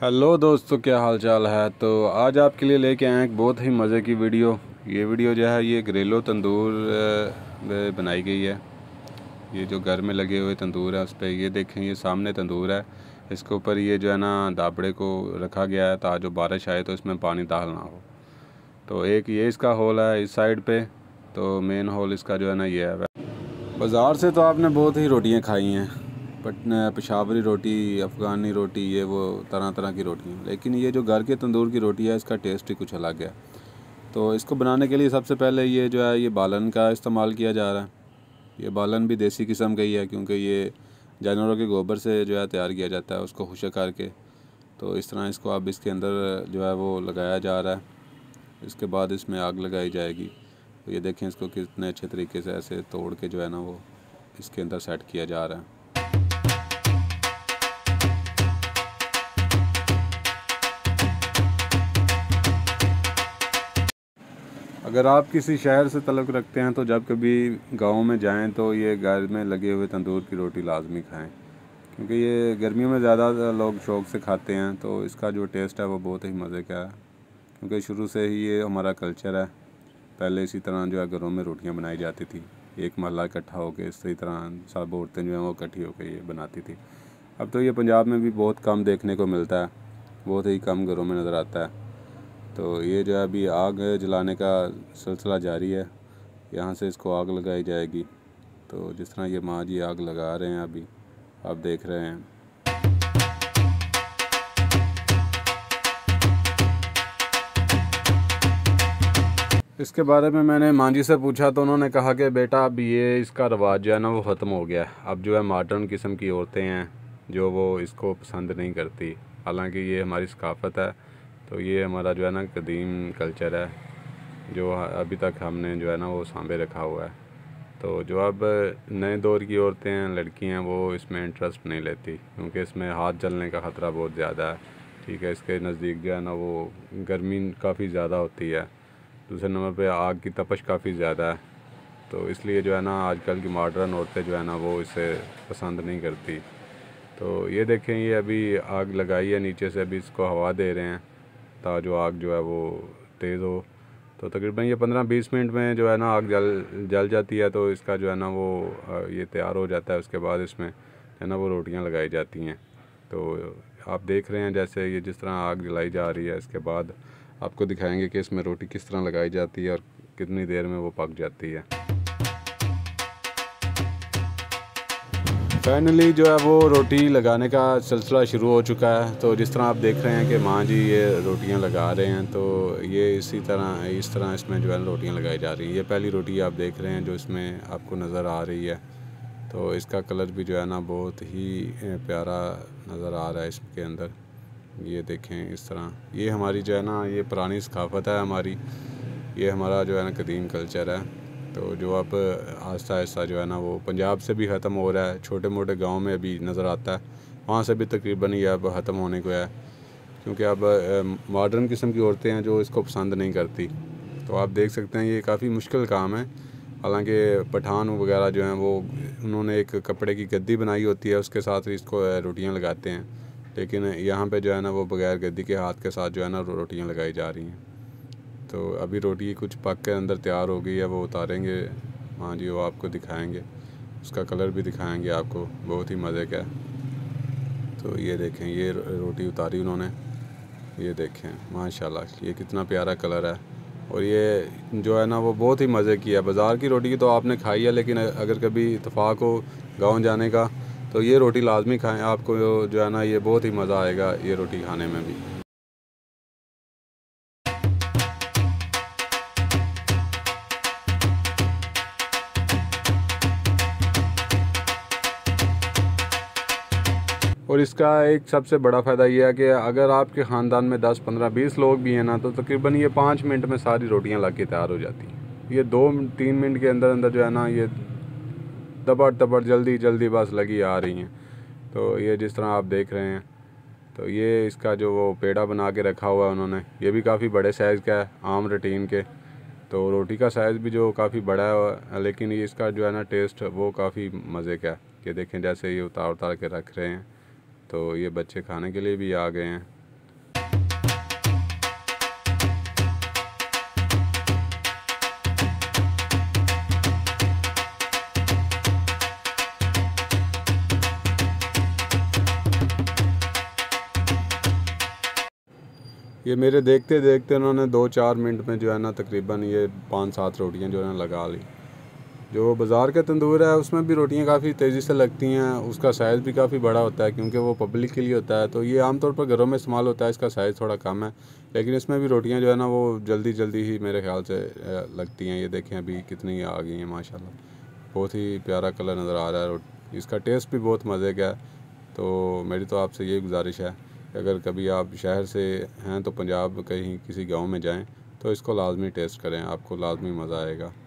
Hello दोस्तों, क्या हाल चाल है। तो आज आपके लिए लेके आए हैं एक बहुत ही मज़े की वीडियो। ये वीडियो जो है ये घरेलू तंदूर में बनाई गई है। ये जो घर में लगे हुए तंदूर है उस पर ये देखें, ये सामने तंदूर है। इसके ऊपर ये जो है ना दाबड़े को रखा गया है ताकि जो बारिश आए तो इसमें पानी दाखिल ना हो। तो एक ये इसका होल है इस साइड पे। तो मेन होल इसका जो है ना ये है। बाज़ार से तो आपने बहुत ही रोटियाँ खाई हैं, पेशावरी रोटी, अफ़गानी रोटी, ये वो तरह तरह की रोटियाँ, लेकिन ये जो घर के तंदूर की रोटी है इसका टेस्ट ही कुछ अलग है। तो इसको बनाने के लिए सबसे पहले ये जो है ये बालन का इस्तेमाल किया जा रहा है। ये बालन भी देसी किस्म का ही है क्योंकि ये जानवरों के गोबर से जो है तैयार किया जाता है उसको खुशक करके। तो इस तरह इसको अब इसके अंदर जो है वो लगाया जा रहा है। इसके बाद इसमें आग लगाई जाएगी। तो ये देखें इसको कितने अच्छे तरीके से ऐसे तोड़ के जो है ना वो इसके अंदर सेट किया जा रहा है। अगर आप किसी शहर से तल्लुक़ रखते हैं तो जब कभी गांव में जाएं तो ये घर में लगे हुए तंदूर की रोटी लाजमी खाएं, क्योंकि ये गर्मियों में ज़्यादा लोग शौक़ से खाते हैं। तो इसका जो टेस्ट है वो बहुत ही मज़े का है, क्योंकि शुरू से ही ये हमारा कल्चर है। पहले इसी तरह जो है घरों में रोटियां बनाई जाती थी, एक महल्ला इकट्ठा होकर इसी तरह सब औरतें जो हैं वो इकट्ठी होकर ये बनाती थी। अब तो ये पंजाब में भी बहुत कम देखने को मिलता है, बहुत ही कम घरों में नज़र आता है। तो ये जो है अभी आग जलाने का सिलसिला जारी है। यहाँ से इसको आग लगाई जाएगी। तो जिस तरह ये माँ जी आग लगा रहे हैं अभी आप देख रहे हैं। इसके बारे में मैंने माँ जी से पूछा तो उन्होंने कहा कि बेटा अब ये इसका रवाज जो है ना वो ख़त्म हो गया है। अब जो है मॉडर्न किस्म की औरतें हैं जो वो इसको पसंद नहीं करती। हालांकि ये हमारी सकाफ़त है, तो ये हमारा जो है ना कदीम कल्चर है जो अभी तक हमने जो है ना वो सांभे रखा हुआ है। तो जो अब नए दौर की औरतें हैं, लड़की हैं, वो इसमें इंटरेस्ट नहीं लेती क्योंकि इसमें हाथ जलने का ख़तरा बहुत ज़्यादा है। ठीक है, इसके नज़दीक जो है ना वो गर्मी काफ़ी ज़्यादा होती है। दूसरे नंबर पे आग की तपश काफ़ी ज़्यादा है। तो इसलिए जो है ना आजकल की मॉडर्न औरतें जो है ना वो इसे पसंद नहीं करती। तो ये देखें, ये अभी आग लगाई है नीचे से, अभी इसको हवा दे रहे हैं ताकि जो आग जो है वो तेज़ हो। तो तकरीबन ये 15-20 मिनट में जो है ना आग जल जाती है। तो इसका जो है ना वो ये तैयार हो जाता है। उसके बाद इसमें है ना वो रोटियां लगाई जाती हैं। तो आप देख रहे हैं जैसे ये जिस तरह आग जलाई जा रही है, इसके बाद आपको दिखाएंगे कि इसमें रोटी किस तरह लगाई जाती है और कितनी देर में वो पक जाती है। फाइनली जो है वो रोटी लगाने का सिलसिला शुरू हो चुका है। तो जिस तरह आप देख रहे हैं कि माँ जी ये रोटियां लगा रहे हैं, तो ये इस तरह इसमें जो है रोटियां लगाई जा रही हैं। ये पहली रोटी आप देख रहे हैं जो इसमें आपको नज़र आ रही है। तो इसका कलर भी जो है ना बहुत ही प्यारा नज़र आ रहा है इसके अंदर। ये देखें इस तरह, ये हमारी जो है ना ये पुरानी सकाफ़त है हमारी, ये हमारा जो है ना कदीम कल्चर है। तो जो अब आहिस्ता आहिस्ता जो है ना वो पंजाब से भी ख़त्म हो रहा है। छोटे मोटे गांव में अभी नज़र आता है, वहाँ से भी तकरीबन ये अब ख़त्म होने को है, क्योंकि अब मॉडर्न किस्म की औरतें हैं जो इसको पसंद नहीं करती। तो आप देख सकते हैं ये काफ़ी मुश्किल काम है। हालांकि पठान वगैरह जो हैं वो उन्होंने एक कपड़े की गद्दी बनाई होती है, उसके साथ इसको रोटियां लगाते हैं। लेकिन यहाँ पे जो है ना वो बग़ैर गद्दी के हाथ के साथ जो है ना रोटियां लगाई जा रही हैं। तो अभी रोटी कुछ पक के अंदर तैयार हो गई है, वो उतारेंगे हाँ जी, वो आपको दिखाएंगे, उसका कलर भी दिखाएंगे आपको, बहुत ही मज़े का है। तो ये देखें, ये रोटी उतारी उन्होंने, ये देखें माशाल्लाह ये कितना प्यारा कलर है। और ये जो है ना वो बहुत ही मज़े की है। बाज़ार की रोटी की तो आपने खाई है, लेकिन अगर कभी इत्तेफाक हो गाँव जाने का तो ये रोटी लाजमी खाएं। आपको जो है ना ये बहुत ही मज़ा आएगा ये रोटी खाने में भी। और इसका एक सबसे बड़ा फ़ायदा ये है कि अगर आपके ख़ानदान में 10, 15, 20 लोग भी हैं ना, तो तकरीबन ये 5 मिनट में सारी रोटियां लग के तैयार हो जाती हैं। ये 2-3 मिनट के अंदर अंदर जो है ना ये दबड़ दबड़ जल्दी जल्दी बस लगी आ रही हैं। तो ये जिस तरह आप देख रहे हैं, तो ये इसका जो वो पेड़ा बना के रखा हुआ है उन्होंने, ये भी काफ़ी बड़े साइज़ का है आम रूटीन के। तो रोटी का साइज़ भी जो काफ़ी बड़ा है, लेकिन ये इसका जो है ना टेस्ट वो काफ़ी मज़े का है। कि देखें जैसे ये उतार उतार के रख रहे हैं। तो ये बच्चे खाने के लिए भी आ गए हैं। ये मेरे देखते देखते उन्होंने 2-4 मिनट में जो है ना तकरीबन ये 5-7 रोटियां जो है ना लगा ली। जो बाज़ार का तंदूर है उसमें भी रोटियां काफ़ी तेज़ी से लगती हैं, उसका साइज़ भी काफ़ी बड़ा होता है क्योंकि वो पब्लिक के लिए होता है। तो ये आमतौर पर घरों में इस्तेमाल होता है, इसका साइज़ थोड़ा कम है, लेकिन इसमें भी रोटियां जो है ना वो जल्दी जल्दी ही मेरे ख्याल से लगती हैं। ये देखें अभी कितनी आ गई हैं माशाल्लाह, बहुत ही प्यारा कलर नज़र आ रहा है। इसका टेस्ट भी बहुत मज़े का है। तो मेरी तो आपसे यही गुजारिश है कि अगर कभी आप शहर से हैं तो पंजाब कहीं किसी गांव में जाएं तो इसको लाजमी टेस्ट करें, आपको लाजमी मज़ा आएगा।